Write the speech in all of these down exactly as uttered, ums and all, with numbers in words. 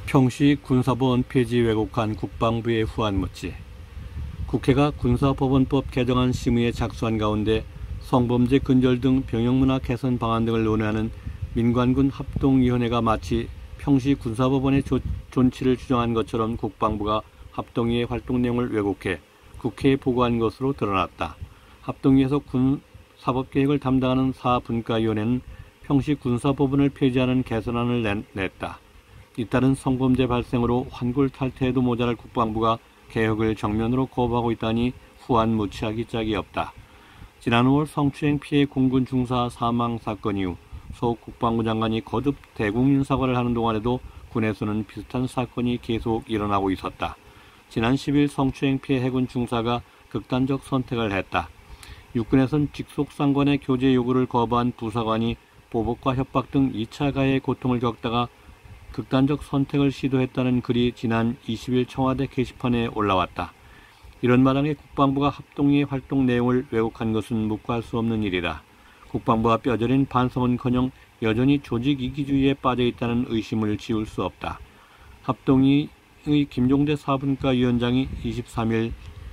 평시 군사법원 폐지 왜곡한 국방부의 후안무치. 국회가 군사법원법 개정안 심의에 착수한 가운데 성범죄 근절 등 병역문화 개선 방안 등을 논의하는 민관군 합동위원회가 마치 평시 군사법원의 조, 존치를 주장한 것처럼 국방부가 합동위의 활동 내용을 왜곡해 국회에 보고한 것으로 드러났다. 합동위에서 군사법계획을 담당하는 사분과위원회는 평시 군사법원을 폐지하는 개선안을 낸, 냈다. 잇따른 성범죄 발생으로 환골탈태에도 모자랄 국방부가 개혁을 정면으로 거부하고 있다니 후안무치하기 짝이 없다. 지난 오월 성추행 피해 공군 중사 사망 사건 이후 소 국방부 장관이 거듭 대국민 사과를 하는 동안에도 군에서는 비슷한 사건이 계속 일어나고 있었다. 지난 십일 성추행 피해 해군 중사가 극단적 선택을 했다. 육군에선 직속 상관의 교제 요구를 거부한 부사관이 보복과 협박 등 이 차 가해의 고통을 겪다가 극단적 선택을 시도했다는 글이 지난 이십 일 청와대 게시판에 올라왔다. 이런 마당에 국방부가 합동위의 활동 내용을 왜곡한 것은 묵과할 수 없는 일이다. 국방부가 뼈저린 반성은커녕 여전히 조직 이기주의에 빠져있다는 의심을 지울 수 없다. 합동위의 김종대 사분과위원장이 이십삼 일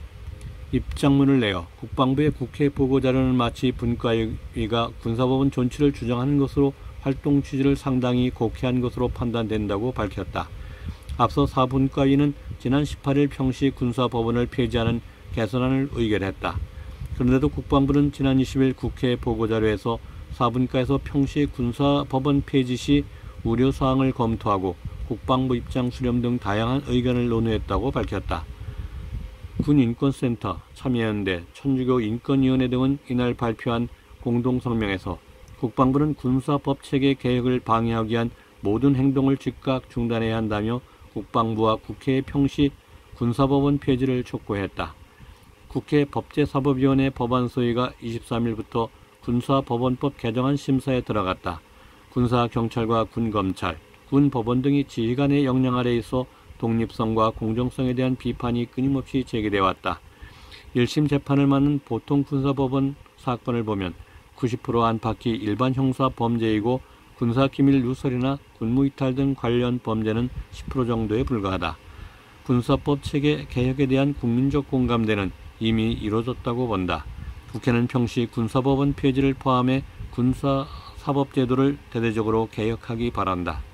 입장문을 내어 국방부의 국회 보고자료는 마치 분과위가 군사법원 존치를 주장하는 것으로 활동 취지를 상당히 곡해한 것으로 판단된다고 밝혔다. 앞서 사분과위는 지난 십팔 일 평시 군사법원을 폐지하는 개선안을 의결했다. 그런데도 국방부는 지난 이십 일 국회 보고자료에서 사분과에서 평시 군사법원 폐지 시 우려사항을 검토하고 국방부 입장 수렴 등 다양한 의견을 논의했다고 밝혔다. 군인권센터, 참여연대, 천주교 인권위원회 등은 이날 발표한 공동성명에서 국방부는 군사법체계 개혁을 방해하기 위한 모든 행동을 즉각 중단해야 한다며 국방부와 국회의 평시 군사법원 폐지를 촉구했다. 국회 법제사법위원회 법안소위가 이십삼 일부터 군사법원법 개정안 심사에 들어갔다. 군사경찰과 군검찰, 군법원 등이 지휘관의 역량 아래에 있어 독립성과 공정성에 대한 비판이 끊임없이 제기돼 왔다. 일 심 재판을 맡는 보통 군사법원 사건을 보면 구십 퍼센트 안팎이 일반 형사 범죄이고 군사기밀 누설이나 군무이탈 등 관련 범죄는 십 퍼센트 정도에 불과하다. 군사법 체계 개혁에 대한 국민적 공감대는 이미 이루어졌다고 본다. 국회는 평시 군사법원 폐지를 포함해 군사사법제도를 대대적으로 개혁하기 바란다.